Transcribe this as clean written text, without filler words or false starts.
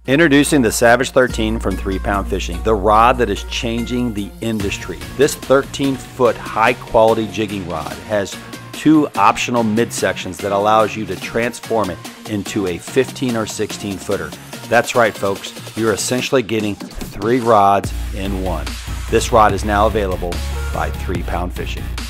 Introducing the Savage13 from 3 Pound Fishing, the rod that is changing the industry. This 13-foot high-quality jigging rod has 2 optional midsections that allows you to transform it into a 15 or 16 footer. That's right, folks. You're essentially getting 3 rods in one. This rod is now available by 3 Pound Fishing.